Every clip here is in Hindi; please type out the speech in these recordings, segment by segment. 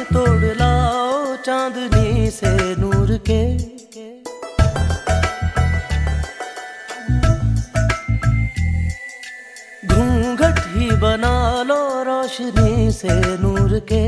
तोड़ लाओ चांदनी से नूर के, घूंघट ही बना लो रोशनी से नूर के।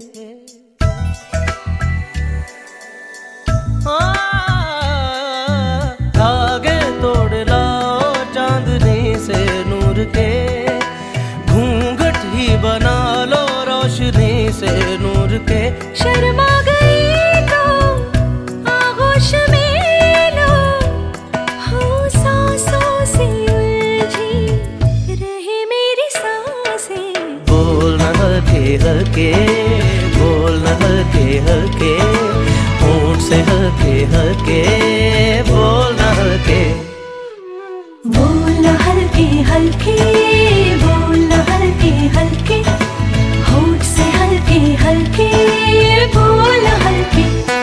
धागे तोड़ लाओ चांदनी से नूर के, घूंघट ही बना लो रोशनी से नूर के। शर्मा गई तो आगोश में लो, हो सांसों से उलझी रहे मेरी सांसें। बोल न हल्के हल्के, बोल न हल्के हल्के, होंठ से हल्के हल्के, बोल न हल्के। बोल न हल्के हल्के, बोल न हल्के हल्के, होंठ से हल्के हल्के, बोल न हल्के।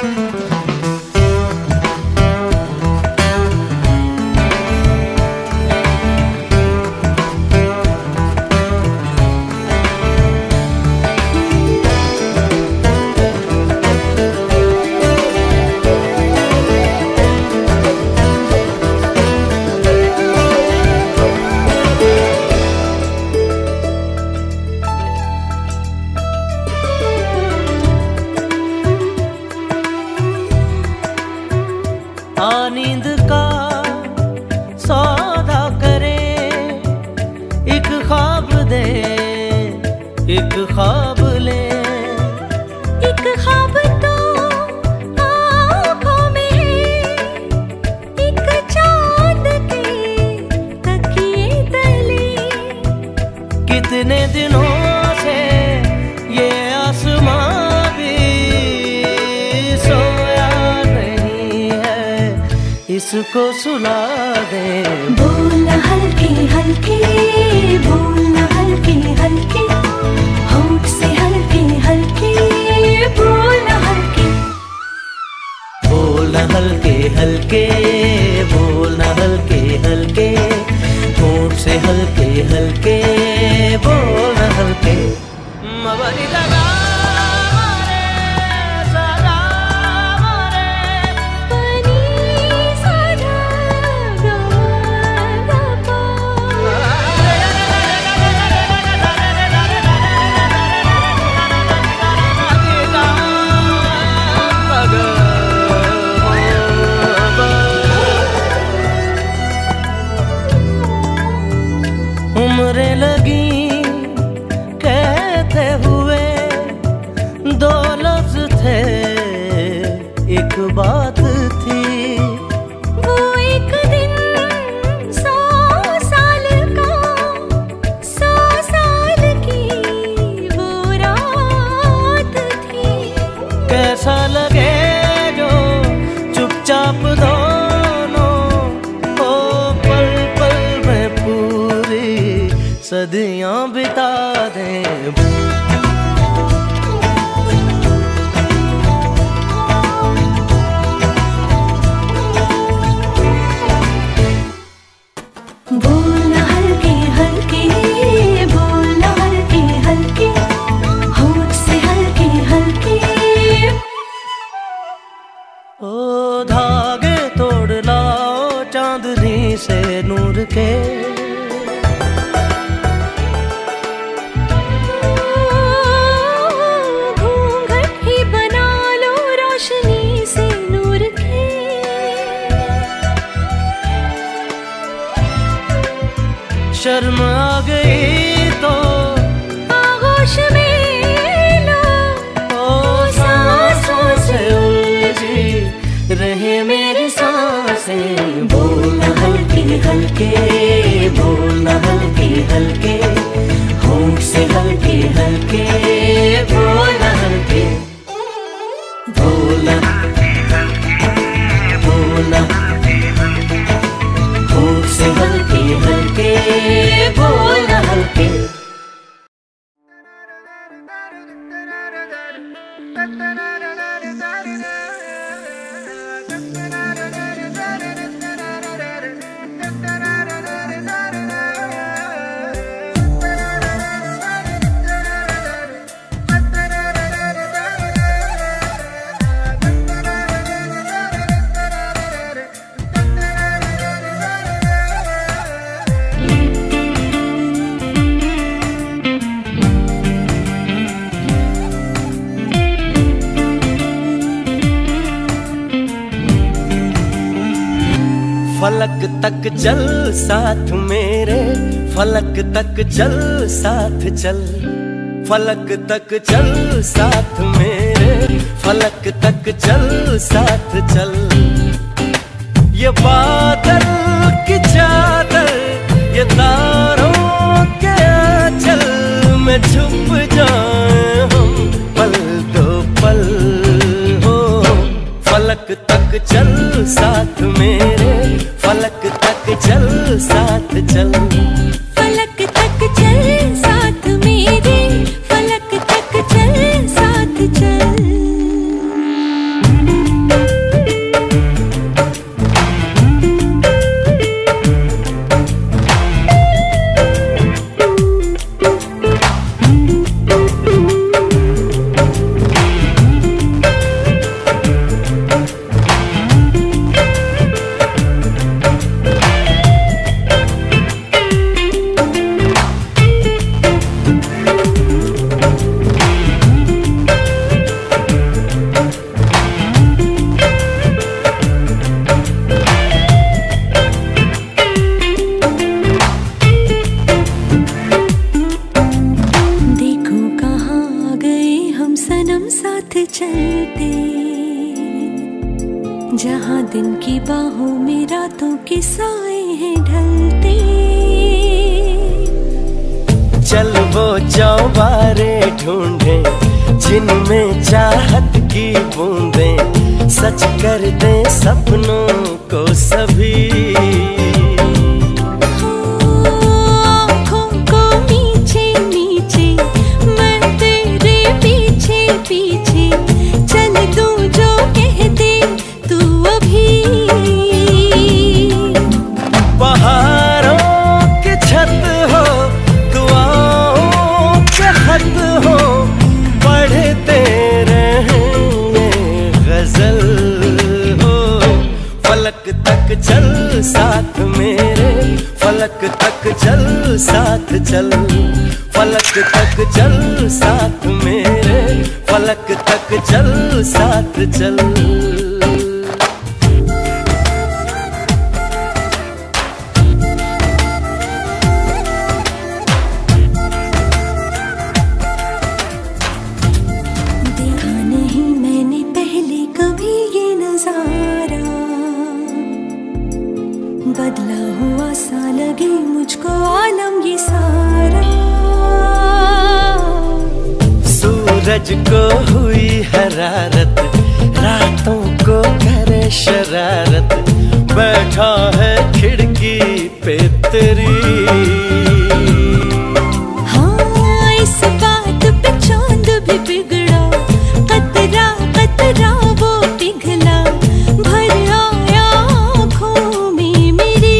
नींद का सौदा करें, एक ख्वाब दे, एक ख्वाब ले। एक ख्वाब तो आँखों में है, एक चाँद के तकिए तले। कितने दिनों से ये आसमां भी सोया नहीं है, इसको सुला दे। बोल न हल्के हल्के, बोल न हल्के हल्के, होंठ से हल्के हल्के, बोल न हल्के। बोल न हल्के हल्के, बोल न हल्के हल्के, होंठ से हल्के हल्के, बोल न हल्के। मबरी लगा उम्रें लगी कहते हुए, दो लफ्ज थे एक बात थी। वो एक दिन 100 साल का, 100 साल की वो रात थी। कैसा लगे जो चुपचाप दोनों हो, पल पल में पूरी सदियां बिता दें। बोल न हल्के हल्के, बोल न हल्के हल्के, होंठ से हल्के हल्के। ओ धागे तोड़ लाओ चांदनी से नूर के, घूंघट ही बना लो रोशनी से नूर के। शर्म आ गई तो आगोश में लो, ओ सांसों से उलझी रहे मेरी सांसें। बोल न हल्के हल्के, बोल न हल्के हल्के, होंठ से हल्के हल्के, बोल न हल्के। बोल न बोल न होंठ से हल्के हल्के, बोल न हल्के। फलक तक चल साथ मेरे, फलक तक चल साथ चल, फलक तक चल साथ मेरे, फलक तक चल साथ चल। ये बादल की चादर, ये तारों के आंचल में छुप जाए हम पल दो पल हो। फलक तक चल साथ मेरे, फलक तक चल साथ चल, फलक तक चल साथ मेरे, फलक तक चल साथ चल। जहाँ दिन की बाहों में रातों के साए हैं ढलते, चल वो चौबारे ढूंढे जिनमें चाहत की बूंदें सच कर दे सपनों को सभी। आँखों को नीचे नीचे मैं तेरे पीछे पीछे चल दूं जो कह दे तू अभी। पहाड़ों की छत हो, दुआओं के खत हो, पढ़ते रहें ये गजल हो। फलक तक चल साथ मेरे, फलक तक चल साथ चल, फलक तक चल साथ मेरे, फलक तक चल साथ चल। बदला हुआ सा लगे मुझको आलम ये सारा। सूरज को हुई हरारत, रातों को करे शरारत, बैठा है खिड़की पे तेरी। हाँ इस बात पे चांद भी बिगड़ा, कतरा कतरा वो पिघला, भर आया आँखों में मेरी।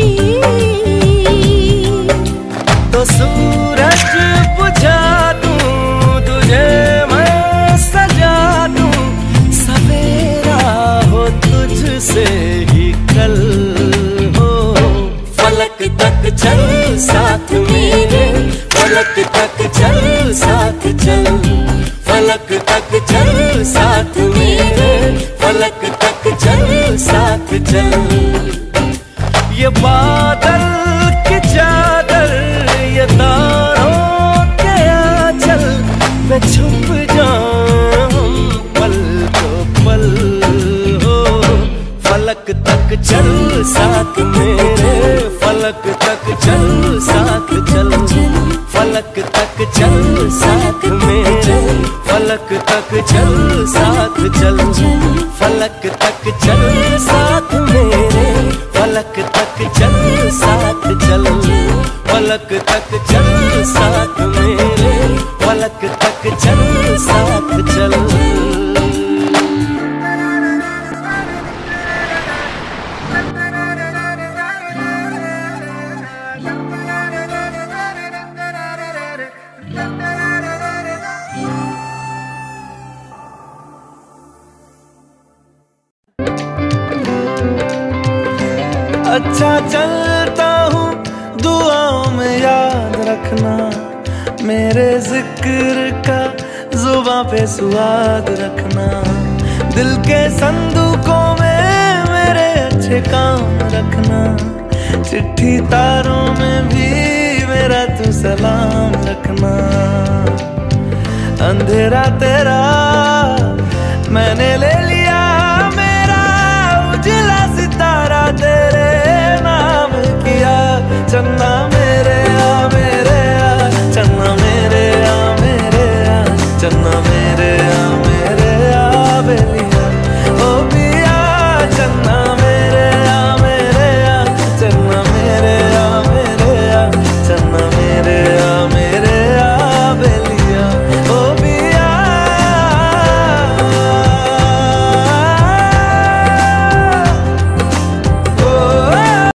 तो सूरज बुझा दूं तुझे मैं सजा दूं, सवेरा हो तुझसे ही कल हो। फलक तक चल साथ मेरे, फलक तक चल साथ चल, फलक तक चल साथ मेरे, फलक तक चल साथ चल। ये बादल की चादर, ये तारों के आंचल में छुप जाऊं पल दो पल हो। फलक तक चल साथ मेरे, फलक तक चल साथ चल, फलक तक चल साथ मेरे, फलक तक चल साथ चल, फलक तक चल साथ मेरे, फलक तक चल साथ चल, फलक तक चल साथ मेरे, फलक तक चल साथ चल। अच्छा चलता हूँ दुआओं में याद रखना, मेरे जिक्र का जुबां पे स्वाद रखना। दिल के संदूकों में मेरे अच्छे अच्छे काम रखना, चिट्ठी तारों में भी मेरा तू सलाम रखना। अंधेरा तेरा